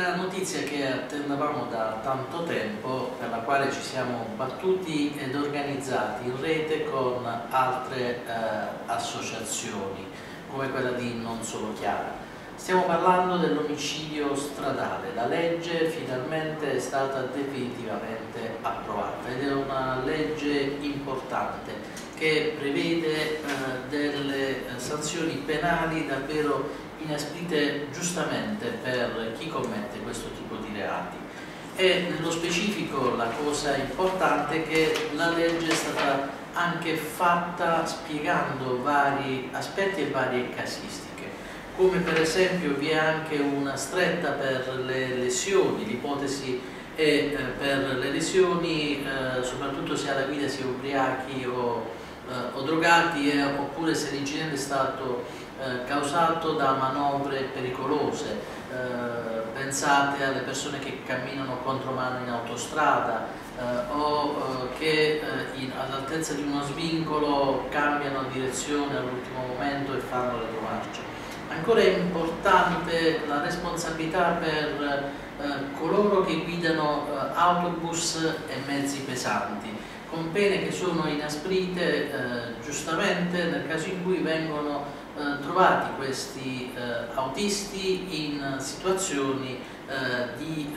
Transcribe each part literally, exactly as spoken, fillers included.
una notizia che attendavamo da tanto tempo, per la quale ci siamo battuti ed organizzati in rete con altre eh, associazioni, come quella di Non Solo Chiara. Stiamo parlando dell'omicidio stradale. La legge finalmente è stata definitivamente approvata ed è una legge importante che prevede eh, delle sanzioni penali davvero inasprite giustamente per chi commette questo tipo di reati. E nello specifico la cosa importante è che la legge è stata anche fatta spiegando vari aspetti e varie casistiche, come per esempio vi è anche una stretta per le lesioni, l'ipotesi è eh, per le lesioni eh, soprattutto se alla guida si è ubriachi o, eh, o drogati eh, oppure se l'incidente è stato Eh, causato da manovre pericolose. Eh, pensate alle persone che camminano contromano in autostrada eh, o eh, che eh, all'altezza di uno svincolo cambiano direzione all'ultimo momento e fanno le retromarce. Ancora è importante la responsabilità per eh, coloro che guidano eh, autobus e mezzi pesanti, con pene che sono inasprite eh, giustamente nel caso in cui vengono eh, trovati questi eh, autisti in situazioni eh, di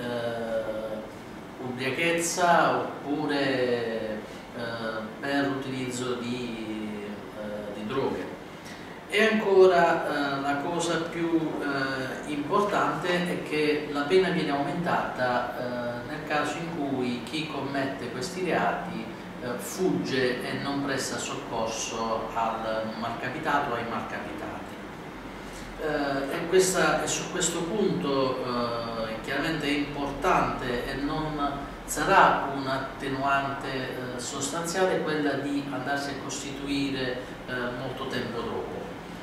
eh, ubriachezza oppure eh, per l'utilizzo di, eh, di droghe. E ancora eh, la cosa più eh, importante è che la pena viene aumentata eh, nel caso in cui chi commette questi reati fugge e non presta soccorso al malcapitato o ai malcapitati. Eh, e, questa, e su questo punto eh, chiaramente è importante e non sarà un'attenuante eh, sostanziale quella di andarsi a costituire eh, molto tempo dopo,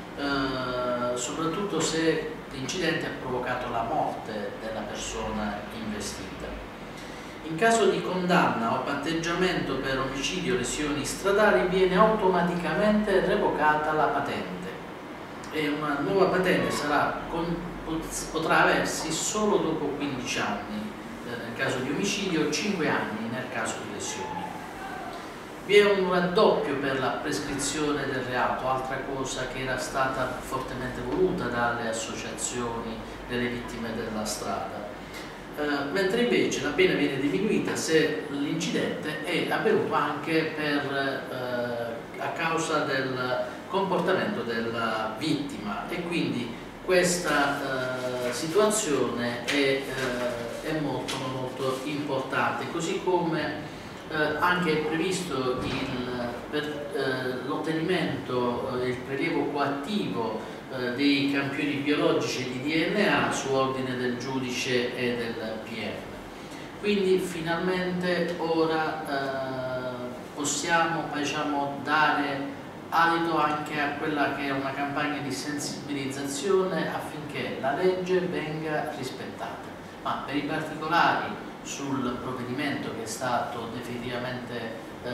eh, soprattutto se l'incidente ha provocato la morte della persona investita. In caso di condanna o patteggiamento per omicidio o lesioni stradali viene automaticamente revocata la patente e una nuova patente sarà, potrà aversi solo dopo quindici anni eh, nel caso di omicidio o cinque anni nel caso di lesioni. Vi è un raddoppio per la prescrizione del reato, altra cosa che era stata fortemente voluta dalle associazioni delle vittime della strada. Uh, mentre invece la pena viene diminuita se l'incidente è avvenuto anche per, uh, a causa del comportamento della vittima e quindi questa uh, situazione è, uh, è molto molto importante, così come uh, anche è previsto per uh, l'ottenimento, uh, il prelievo coattivo dei campioni biologici di D N A su ordine del giudice e del P M. Quindi finalmente ora eh, possiamo diciamo, dare adito anche a quella che è una campagna di sensibilizzazione affinché la legge venga rispettata. Ma per i particolari sul provvedimento che è stato definitivamente eh,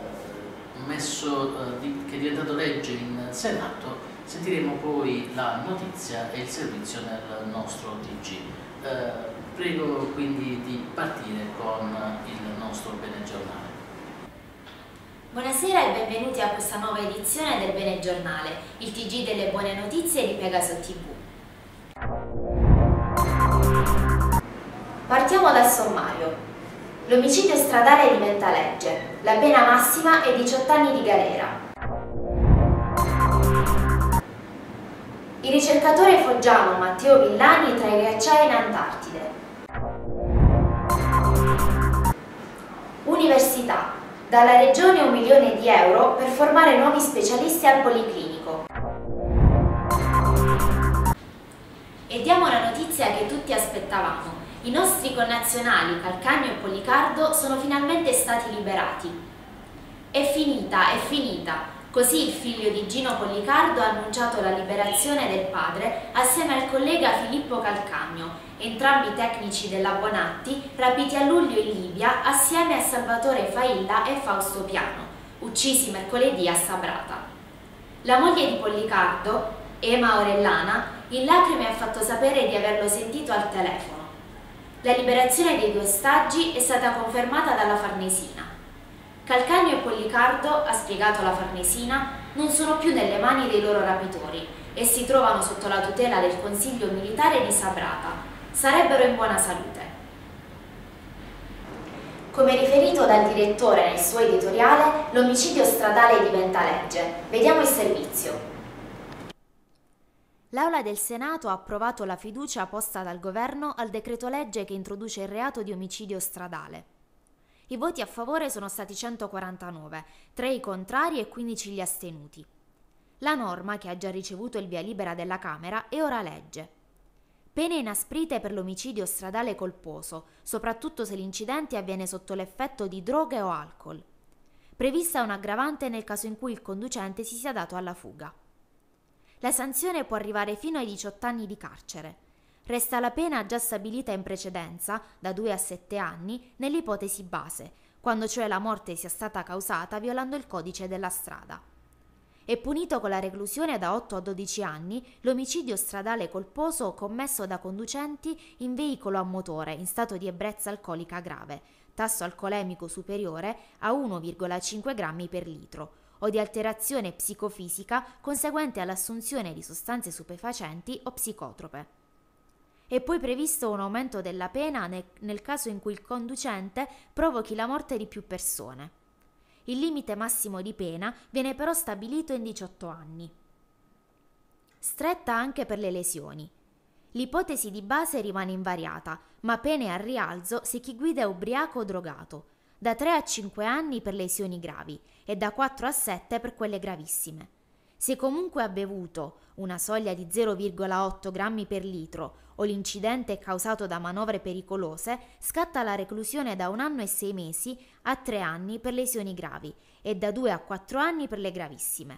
messo, eh, di, che è diventato legge in Senato, sentiremo poi la notizia e il servizio nel nostro T G. Eh, prego quindi di partire con il nostro Bene Giornale. Buonasera e benvenuti a questa nuova edizione del Bene Giornale, il T G delle buone notizie di Pegaso T V. Partiamo dal sommario. L'omicidio stradale diventa legge. La pena massima è diciotto anni di galera. Il ricercatore foggiano Matteo Villani tra i ghiacciai in Antartide. Università. Dalla Regione un milione di euro per formare nuovi specialisti al Policlinico. E diamo la notizia che tutti aspettavamo. I nostri connazionali Calcagno e Policardo sono finalmente stati liberati. È finita, è finita. Così il figlio di Gino Policardo ha annunciato la liberazione del padre assieme al collega Filippo Calcagno, entrambi tecnici della Bonatti, rapiti a luglio in Libia assieme a Salvatore Failla e Fausto Piano, uccisi mercoledì a Sabrata. La moglie di Policardo, Ema Orellana, in lacrime ha fatto sapere di averlo sentito al telefono. La liberazione dei due ostaggi è stata confermata dalla Farnesina. Calcagno e Pollicardo, ha spiegato la Farnesina, non sono più nelle mani dei loro rapitori e si trovano sotto la tutela del Consiglio Militare di Sabrata. Sarebbero in buona salute. Come riferito dal direttore nel suo editoriale, l'omicidio stradale diventa legge. Vediamo il servizio. L'Aula del Senato ha approvato la fiducia posta dal Governo al decreto-legge che introduce il reato di omicidio stradale. I voti a favore sono stati centoquarantanove, tre i contrari e quindici gli astenuti. La norma, che ha già ricevuto il via libera della Camera, è ora legge. Pene inasprite per l'omicidio stradale colposo, soprattutto se l'incidente avviene sotto l'effetto di droghe o alcol. Prevista un'aggravante nel caso in cui il conducente si sia dato alla fuga. La sanzione può arrivare fino ai diciotto anni di carcere. Resta la pena già stabilita in precedenza, da due a sette anni, nell'ipotesi base, quando cioè la morte sia stata causata violando il codice della strada. È punito con la reclusione da otto a dodici anni l'omicidio stradale colposo commesso da conducenti in veicolo a motore in stato di ebbrezza alcolica grave, tasso alcolemico superiore a uno virgola cinque grammi per litro, o di alterazione psicofisica conseguente all'assunzione di sostanze stupefacenti o psicotrope. È poi previsto un aumento della pena nel, nel caso in cui il conducente provochi la morte di più persone. Il limite massimo di pena viene però stabilito in diciotto anni. Stretta anche per le lesioni. L'ipotesi di base rimane invariata, ma pene a rialzo se chi guida è ubriaco o drogato, da tre a cinque anni per lesioni gravi e da quattro a sette per quelle gravissime. Se comunque ha bevuto, una soglia di zero virgola otto grammi per litro, o l'incidente è causato da manovre pericolose, scatta la reclusione da un anno e sei mesi a tre anni per lesioni gravi e da due a quattro anni per le gravissime.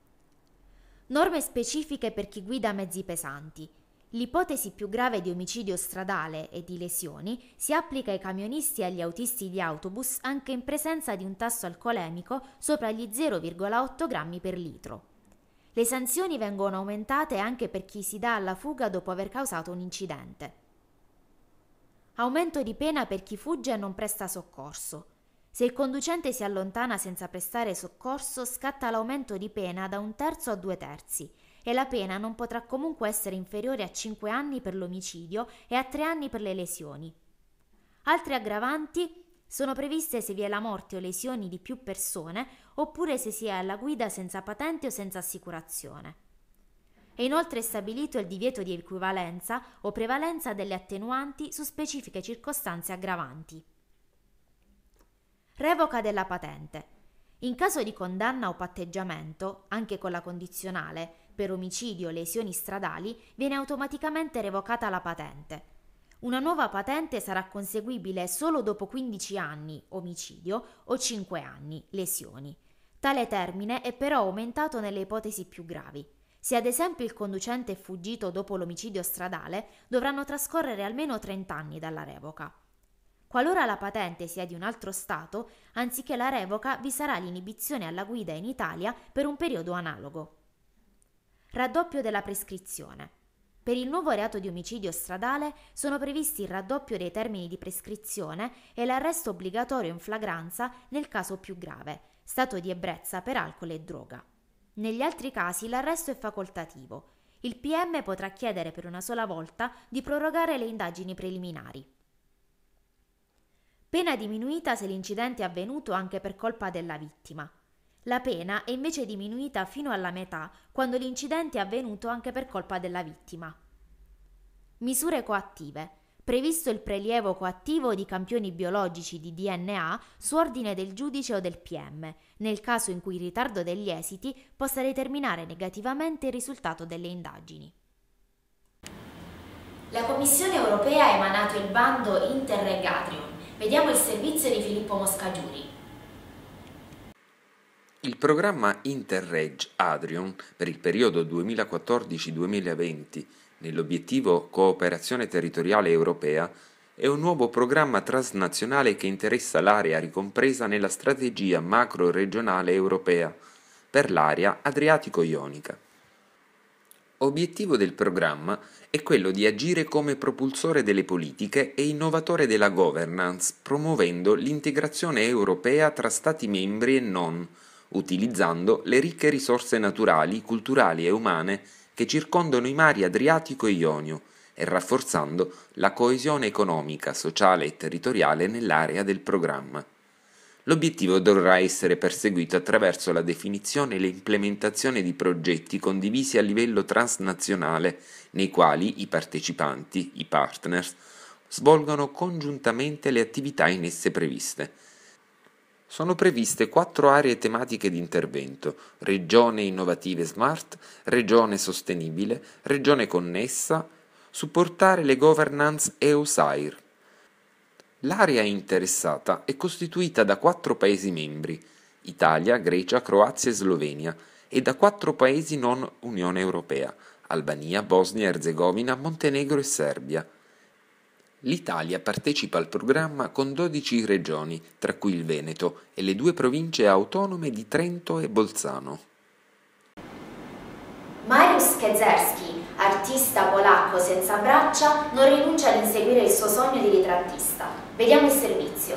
Norme specifiche per chi guida mezzi pesanti. L'ipotesi più grave di omicidio stradale e di lesioni si applica ai camionisti e agli autisti di autobus anche in presenza di un tasso alcolemico sopra gli zero virgola otto grammi per litro. Le sanzioni vengono aumentate anche per chi si dà alla fuga dopo aver causato un incidente. Aumento di pena per chi fugge e non presta soccorso. Se il conducente si allontana senza prestare soccorso, scatta l'aumento di pena da un terzo a due terzi e la pena non potrà comunque essere inferiore a cinque anni per l'omicidio e a tre anni per le lesioni. Altre aggravanti sono previste se vi è la morte o lesioni di più persone oppure se si è alla guida senza patente o senza assicurazione. È inoltre stabilito il divieto di equivalenza o prevalenza delle attenuanti su specifiche circostanze aggravanti. Revoca della patente. In caso di condanna o patteggiamento, anche con la condizionale, per omicidio o lesioni stradali, viene automaticamente revocata la patente. Una nuova patente sarà conseguibile solo dopo quindici anni, omicidio, o cinque anni, lesioni. Tale termine è però aumentato nelle ipotesi più gravi. Se ad esempio il conducente è fuggito dopo l'omicidio stradale, dovranno trascorrere almeno trenta anni dalla revoca. Qualora la patente sia di un altro Stato, anziché la revoca vi sarà l'inibizione alla guida in Italia per un periodo analogo. Raddoppio della prescrizione. Per il nuovo reato di omicidio stradale sono previsti il raddoppio dei termini di prescrizione e l'arresto obbligatorio in flagranza nel caso più grave, stato di ebbrezza per alcol e droga. Negli altri casi l'arresto è facoltativo. Il P M potrà chiedere per una sola volta di prorogare le indagini preliminari. Pena diminuita se l'incidente è avvenuto anche per colpa della vittima. La pena è invece diminuita fino alla metà quando l'incidente è avvenuto anche per colpa della vittima. Misure coattive. Previsto il prelievo coattivo di campioni biologici di D N A su ordine del giudice o del P M, nel caso in cui il ritardo degli esiti possa determinare negativamente il risultato delle indagini. La Commissione europea ha emanato il bando Interreg Adrium. Vediamo il servizio di Filippo Moscagiuri. Il programma Interreg Adrium per il periodo duemilaquattordici duemilaventi nell'obiettivo Cooperazione Territoriale Europea è un nuovo programma transnazionale che interessa l'area ricompresa nella strategia macro-regionale europea per l'area Adriatico-Ionica. Obiettivo del programma è quello di agire come propulsore delle politiche e innovatore della governance, promuovendo l'integrazione europea tra Stati membri e non, utilizzando le ricche risorse naturali, culturali e umane che circondano i mari Adriatico e Ionio e rafforzando la coesione economica, sociale e territoriale nell'area del programma. L'obiettivo dovrà essere perseguito attraverso la definizione e l'implementazione di progetti condivisi a livello transnazionale, nei quali i partecipanti, i partners, svolgono congiuntamente le attività in esse previste. Sono previste quattro aree tematiche di intervento: regione innovative smart, regione sostenibile, regione connessa, supportare le governance E U S A I R. L'area interessata è costituita da quattro Paesi membri, Italia, Grecia, Croazia e Slovenia, e da quattro Paesi non Unione Europea, Albania, Bosnia, Erzegovina, Montenegro e Serbia. L'Italia partecipa al programma con dodici regioni, tra cui il Veneto, e le due province autonome di Trento e Bolzano. Mariusz Kedzierski, artista polacco senza braccia, non rinuncia ad inseguire il suo sogno di ritrattista. Vediamo il servizio.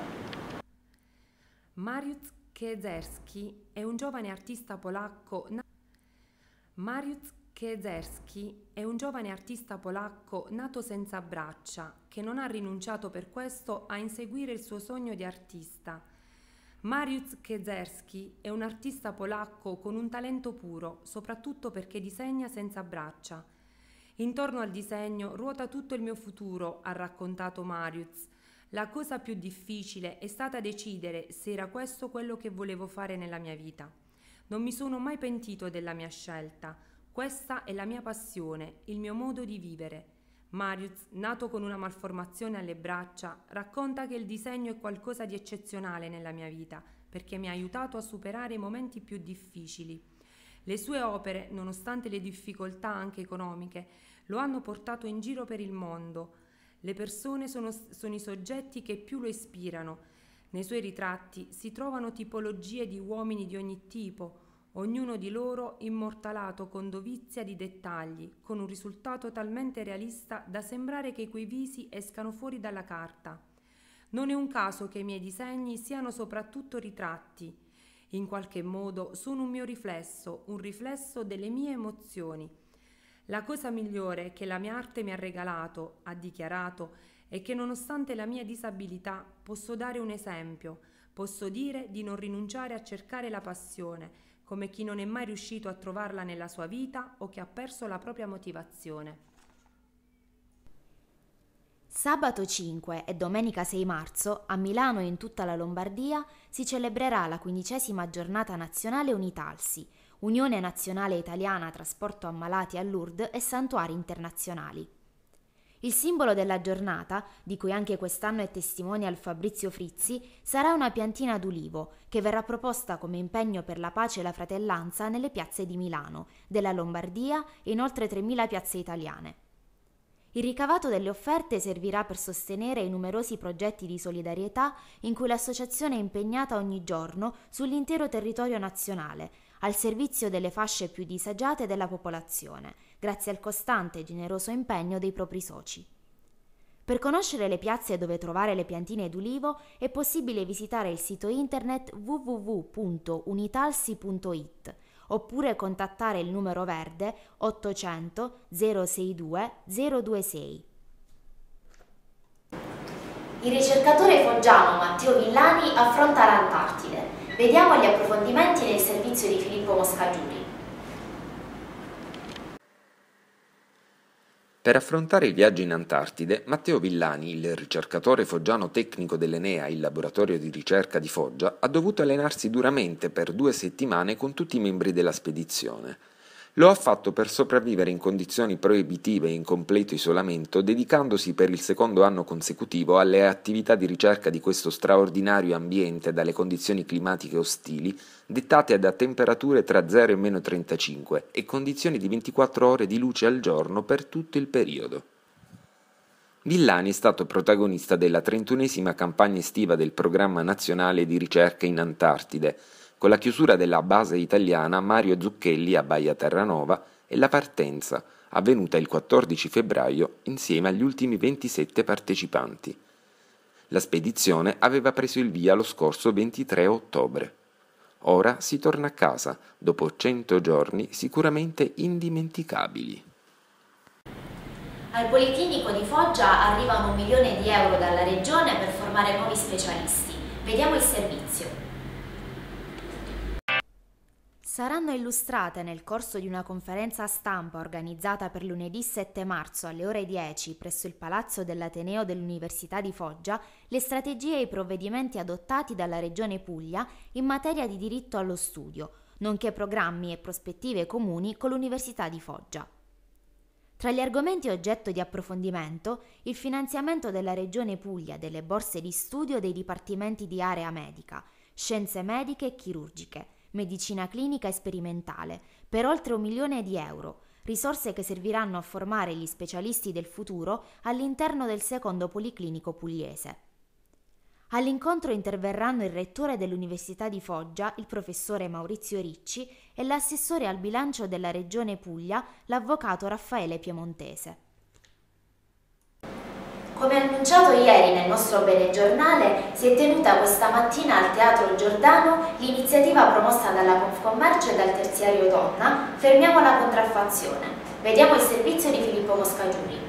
Mariusz Kedzierski è un giovane artista polacco na- Mariusz Kedzierski è un giovane artista polacco nato senza braccia, che non ha rinunciato per questo a inseguire il suo sogno di artista. Mariusz Kedzierski è un artista polacco con un talento puro, soprattutto perché disegna senza braccia. Intorno al disegno ruota tutto il mio futuro, ha raccontato Mariusz. La cosa più difficile è stata decidere se era questo quello che volevo fare nella mia vita. Non mi sono mai pentito della mia scelta. Questa è la mia passione, il mio modo di vivere. Mariusz, nato con una malformazione alle braccia, racconta che il disegno è qualcosa di eccezionale nella mia vita, perché mi ha aiutato a superare i momenti più difficili. Le sue opere, nonostante le difficoltà anche economiche, lo hanno portato in giro per il mondo. Le persone sono, sono i soggetti che più lo ispirano. Nei suoi ritratti si trovano tipologie di uomini di ogni tipo, ognuno di loro immortalato con dovizia di dettagli, con un risultato talmente realista da sembrare che quei visi escano fuori dalla carta. Non è un caso che i miei disegni siano soprattutto ritratti. In qualche modo sono un mio riflesso, un riflesso delle mie emozioni. La cosa migliore che la mia arte mi ha regalato, ha dichiarato, è che nonostante la mia disabilità posso dare un esempio, posso dire di non rinunciare a cercare la passione, come chi non è mai riuscito a trovarla nella sua vita o che ha perso la propria motivazione. Sabato cinque e domenica sei marzo a Milano e in tutta la Lombardia si celebrerà la quindicesima giornata nazionale Unitalsi, Unione Nazionale Italiana Trasporto Ammalati a Lourdes e Santuari Internazionali. Il simbolo della giornata, di cui anche quest'anno è testimonial Fabrizio Frizzi, sarà una piantina d'ulivo che verrà proposta come impegno per la pace e la fratellanza nelle piazze di Milano, della Lombardia e in oltre tremila piazze italiane. Il ricavato delle offerte servirà per sostenere i numerosi progetti di solidarietà in cui l'associazione è impegnata ogni giorno sull'intero territorio nazionale, al servizio delle fasce più disagiate della popolazione, grazie al costante e generoso impegno dei propri soci. Per conoscere le piazze dove trovare le piantine d'ulivo è possibile visitare il sito internet w w w punto unitalsi punto i t oppure contattare il numero verde ottocento zero sessantadue zero ventisei. Il ricercatore foggiano Matteo Villani affronta l'Antartide. Vediamo gli approfondimenti nel servizio di Filippo Moscagiuri. Per affrontare il viaggio in Antartide, Matteo Villani, il ricercatore foggiano tecnico dell'Enea, il laboratorio di ricerca di Foggia, ha dovuto allenarsi duramente per due settimane con tutti i membri della spedizione. Lo ha fatto per sopravvivere in condizioni proibitive e in completo isolamento, dedicandosi per il secondo anno consecutivo alle attività di ricerca di questo straordinario ambiente dalle condizioni climatiche ostili, dettate da temperature tra zero e meno trentacinque e condizioni di ventiquattro ore di luce al giorno per tutto il periodo. Villani è stato protagonista della trentunesima campagna estiva del Programma Nazionale di Ricerca in Antartide, con la chiusura della base italiana Mario Zucchelli a Baia Terranova e la partenza, avvenuta il quattordici febbraio insieme agli ultimi ventisette partecipanti. La spedizione aveva preso il via lo scorso ventitré ottobre. Ora si torna a casa, dopo cento giorni sicuramente indimenticabili. Al Policlinico di Foggia arrivano un milione di euro dalla Regione per formare nuovi specialisti. Vediamo il servizio. Saranno illustrate nel corso di una conferenza stampa organizzata per lunedì sette marzo alle ore dieci presso il Palazzo dell'Ateneo dell'Università di Foggia le strategie e i provvedimenti adottati dalla Regione Puglia in materia di diritto allo studio, nonché programmi e prospettive comuni con l'Università di Foggia. Tra gli argomenti oggetto di approfondimento, il finanziamento della Regione Puglia delle borse di studio dei dipartimenti di area medica, scienze mediche e chirurgiche, medicina clinica e sperimentale, per oltre un milione di euro, risorse che serviranno a formare gli specialisti del futuro all'interno del secondo Policlinico pugliese. All'incontro interverranno il rettore dell'Università di Foggia, il professore Maurizio Ricci, e l'assessore al bilancio della Regione Puglia, l'avvocato Raffaele Piemontese. Come annunciato ieri nel nostro Benegiornale, si è tenuta questa mattina al Teatro Giordano l'iniziativa promossa dalla Confcommercio e dal Terziario Donna Fermiamo la contraffazione. Vediamo il servizio di Filippo Moscagiuri.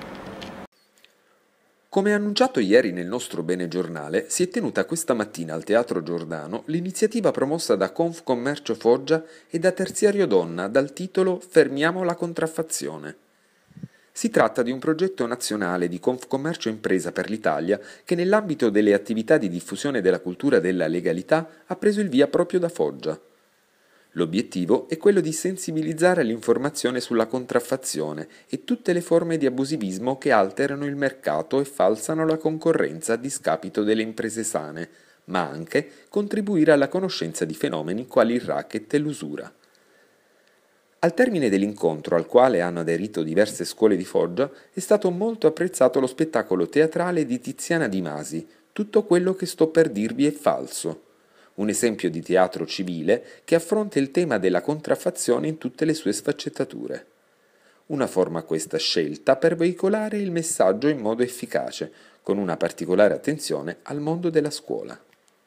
Come annunciato ieri nel nostro Benegiornale, si è tenuta questa mattina al Teatro Giordano l'iniziativa promossa da Confcommercio Foggia e da Terziario Donna dal titolo Fermiamo la contraffazione. Si tratta di un progetto nazionale di Confcommercio Impresa per l'Italia che nell'ambito delle attività di diffusione della cultura della legalità ha preso il via proprio da Foggia. L'obiettivo è quello di sensibilizzare l'informazione sulla contraffazione e tutte le forme di abusivismo che alterano il mercato e falsano la concorrenza a discapito delle imprese sane, ma anche contribuire alla conoscenza di fenomeni quali il racket e l'usura. Al termine dell'incontro, al quale hanno aderito diverse scuole di Foggia, è stato molto apprezzato lo spettacolo teatrale di Tiziana Di Masi, Tutto quello che sto per dirvi è falso, un esempio di teatro civile che affronta il tema della contraffazione in tutte le sue sfaccettature. Una forma questa scelta per veicolare il messaggio in modo efficace, con una particolare attenzione al mondo della scuola.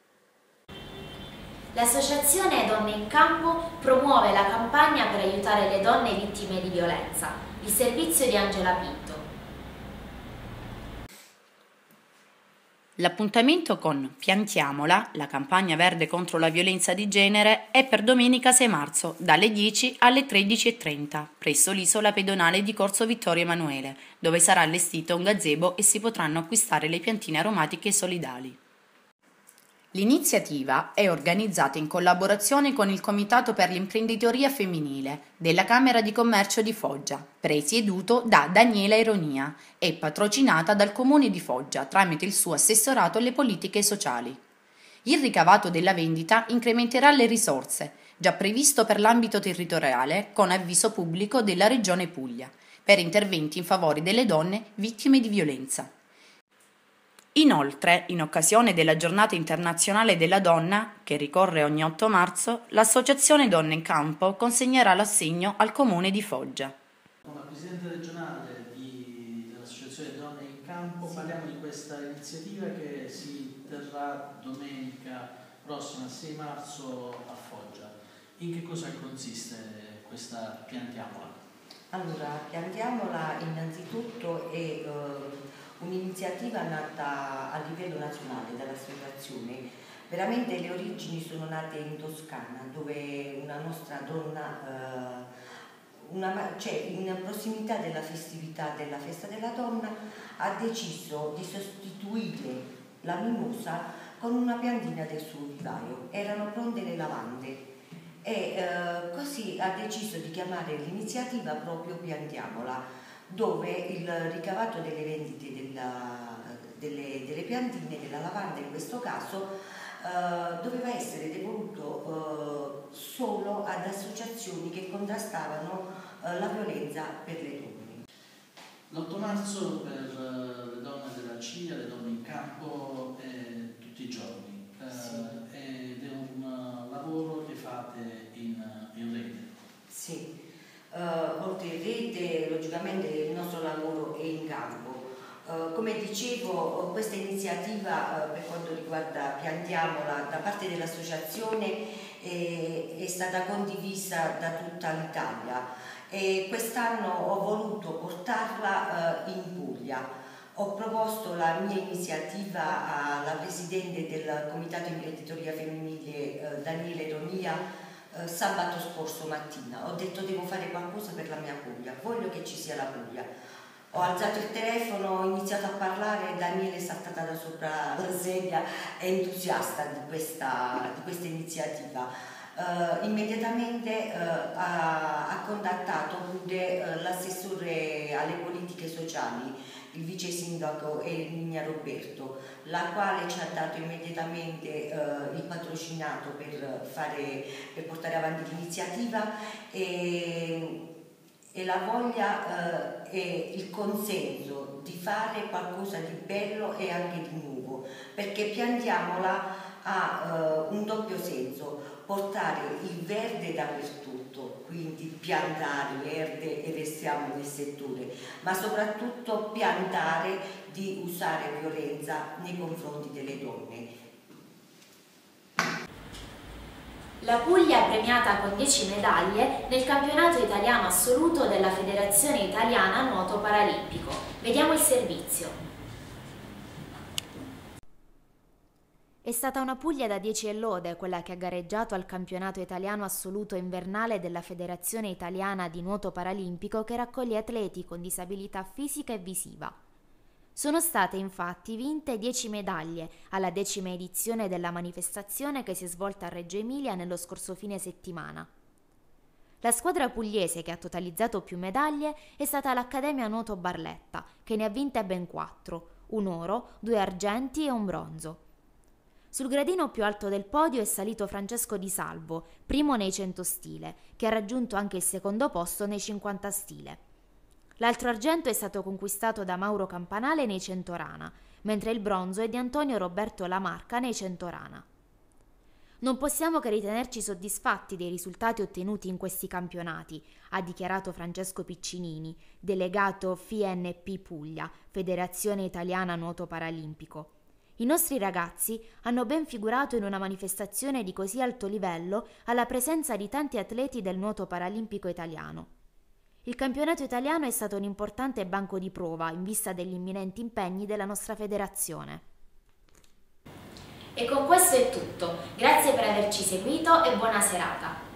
L'associazione Donne in Campo promuove la campagna per aiutare le donne vittime di violenza, il servizio di Angela Pinto. L'appuntamento con Piantiamola, la campagna verde contro la violenza di genere, è per domenica sei marzo, dalle dieci alle tredici e trenta, presso l'isola pedonale di Corso Vittorio Emanuele, dove sarà allestito un gazebo e si potranno acquistare le piantine aromatiche solidali. L'iniziativa è organizzata in collaborazione con il Comitato per l'Imprenditoria Femminile della Camera di Commercio di Foggia, presieduto da Daniela Ironia e patrocinata dal Comune di Foggia tramite il suo assessorato alle politiche sociali. Il ricavato della vendita incrementerà le risorse, già previsto per l'ambito territoriale con avviso pubblico della Regione Puglia, per interventi in favore delle donne vittime di violenza. Inoltre, in occasione della Giornata Internazionale della Donna, che ricorre ogni otto marzo, l'Associazione Donne in Campo consegnerà l'assegno al Comune di Foggia. Come Presidente regionale di, dell'Associazione Donne in Campo parliamo di questa iniziativa che si terrà domenica prossima, sei marzo, a Foggia. In che cosa consiste questa Piantiamola? Allora, Piantiamola innanzitutto è uh, un'iniziativa nata a livello nazionale dall'associazione. Veramente le origini sono nate in Toscana, dove una nostra donna, uh, una, cioè in prossimità della festività della festa della donna, ha deciso di sostituire la mimosa con una piantina del suo vivaio. Erano pronte le lavande e uh, così ha deciso di chiamare l'iniziativa proprio Piantiamola, dove il ricavato delle vendite della, delle, delle piantine, della lavanda in questo caso, eh, doveva essere devoluto eh, solo ad associazioni che contrastavano eh, la violenza per le donne. l'otto marzo per le donne della C I A, le donne in campo, è tutti i giorni, eh, sì. Ed è un lavoro che fate in, in rete. Sì. Uh, come dicevo, questa iniziativa per quanto riguarda Piantiamola da parte dell'associazione è, è stata condivisa da tutta l'Italia e quest'anno ho voluto portarla in Puglia. Ho proposto la mia iniziativa alla Presidente del Comitato Imprenditoria Femminile Daniela Ironia sabato scorso mattina. Ho detto devo fare qualcosa per la mia Puglia, voglio che ci sia la Puglia. Ho alzato il telefono, ho iniziato a parlare e Daniela è saltata da sopra la sedia, è entusiasta di questa, di questa iniziativa. Uh, immediatamente uh, ha, ha contattato pure uh, l'assessore alle politiche sociali, il vice sindaco Erminia Roberto, la quale ci ha dato immediatamente uh, il patrocinato per, fare, per portare avanti l'iniziativa e, e la voglia uh, e il consenso di fare qualcosa di bello e anche di nuovo, perché Piantiamola ha uh, un doppio senso: portare il verde dappertutto, quindi piantare verde e restiamo nel settore, ma soprattutto piantare di usare violenza nei confronti delle donne. La Puglia è premiata con dieci medaglie nel campionato italiano assoluto della Federazione Italiana Nuoto Paralimpico. Vediamo il servizio. È stata una Puglia da dieci e lode quella che ha gareggiato al campionato italiano assoluto invernale della Federazione Italiana di Nuoto Paralimpico, che raccoglie atleti con disabilità fisica e visiva. Sono state infatti vinte dieci medaglie alla decima edizione della manifestazione che si è svolta a Reggio Emilia nello scorso fine settimana. La squadra pugliese che ha totalizzato più medaglie è stata l'Accademia Nuoto Barletta, che ne ha vinte ben quattro, un oro, due argenti e un bronzo. Sul gradino più alto del podio è salito Francesco Di Salvo, primo nei cento stile, che ha raggiunto anche il secondo posto nei cinquanta stile. L'altro argento è stato conquistato da Mauro Campanale nei cento rana, mentre il bronzo è di Antonio Roberto Lamarca nei cento rana. Non possiamo che ritenerci soddisfatti dei risultati ottenuti in questi campionati, ha dichiarato Francesco Piccinini, delegato F I N P Puglia, Federazione Italiana Nuoto Paralimpico. I nostri ragazzi hanno ben figurato in una manifestazione di così alto livello alla presenza di tanti atleti del nuoto paralimpico italiano. Il campionato italiano è stato un importante banco di prova in vista degli imminenti impegni della nostra federazione. E con questo è tutto. Grazie per averci seguito e buona serata.